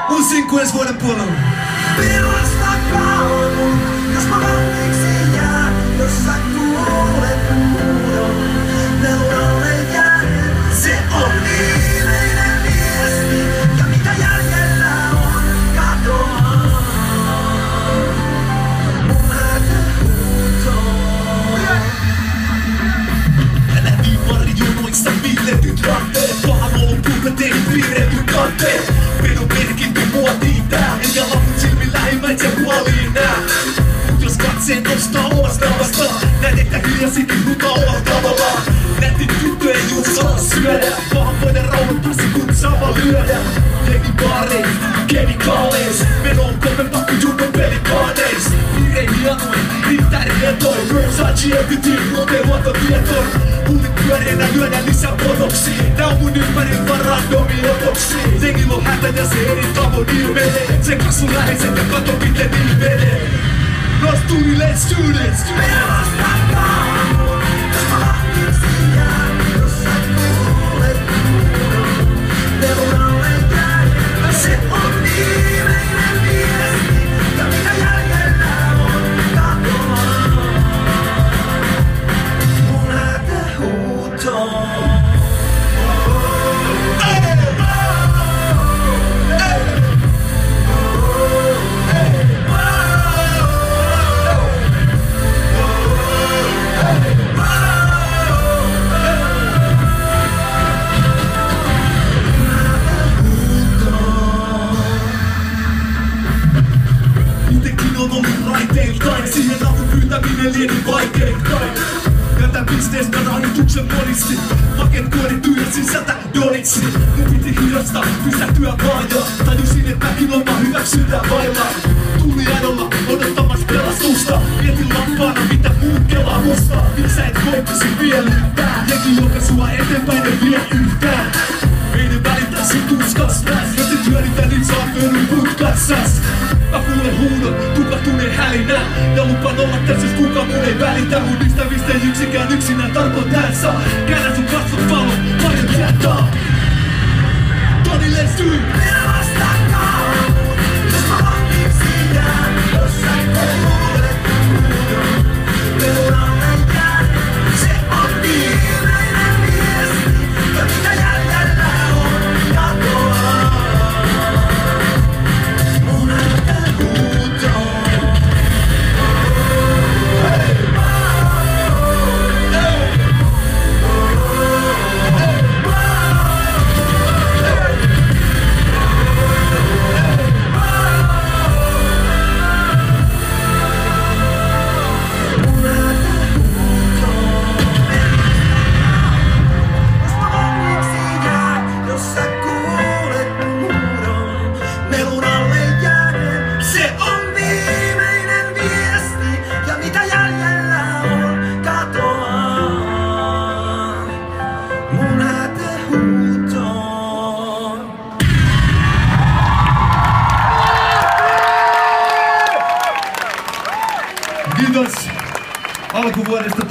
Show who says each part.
Speaker 1: Mun sinkku ensi vuoden puolella.
Speaker 2: Pelastakaa mun, jos mä valmiiksi jään, jos sä kuulet huudon, peluralle jääden. Se on viimeinen viesti, ja mitä jäljellä on, katoaa. Mun hätähuutoon.
Speaker 3: Älä niin marjonoissa piiletyt ranteet, pahan olun puhkatein piirretyt kanteet. Pedon merkitty muotiin tää, enkä laput silmin lähimmäisen puoliin nää. Mut jos katseen nostaa omasta naavastaan, näet että hiljasikin huta olla tavallaan. Nätti tyttö ei juu saa syödä, pahan voida rauhoittaa se kun sama lyödä. Jengi baareis, kemikaaleis, meno on kovempaa kuin Jumbo pelikaaneis. Piirein hienoin, riittää rietoin, Versace everything, muuten luottotietoin. Pullit pyöreinä lyödä lisää botoksiin, tää on mun ympärin vaan randomi otoksiin. Jengillä on hätä ja se eri tavoin ilmenee, sekä sun läheiset ja kato miten ilmenee. Nosturi, let's do this!
Speaker 2: Pelastakaa mun, jos mä valmiiksi jään, jos sä kuulet huudon, peluralle jääden. Se on viimeinen viesti, ja mitä jäljellä on, katoaa. Mun hätähuutoon.
Speaker 3: Itekin on ollut raiteiltain, siihen avun pyytäminen lieni vaikeittain. Tätä pisteestä rahoituksen monisti, paket kuori tyhjä sisältä donitsi. Mun piti hidastaa, pysähtyä vaan ja tajusin, että mäkin oma hyväksyntää vailla. Tuli ädolla odottamassa pelastusta, mietin lampaana mitä muut kelaa musta. Miksi sä et koittisi vielä yhtään, jengi joka sua eteenpäin ei vie yhtään. Ei ne välitä sit tuskas näs, jos et hyödytä niin saa pyöryn putkassas. Mä kuulen huudon, tukahtuneen hälinä, ja lupaan olla tässä jos kuka mun ei välitä. Mun ystävistä ei yksikään yksinään tarkoitansa. Käännä sun katsot valon, paljon tietää. Toni, let's do it!
Speaker 2: Pelastakaa mun, jos mä valmiiksi jään, jos sä kuulet huudon, peluralle jääden. Se on viimeinen viesti, ja mitä jäljellä on, katoaa. Mun hätähuutoon.
Speaker 1: Kiitos alkuvuodesta